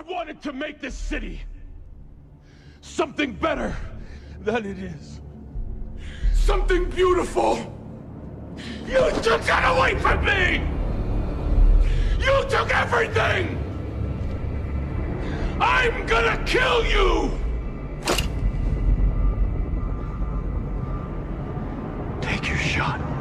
wanted to make this city something better than it is. Something beautiful. You took that away from me! You took everything! I'm gonna kill you! Take your shot.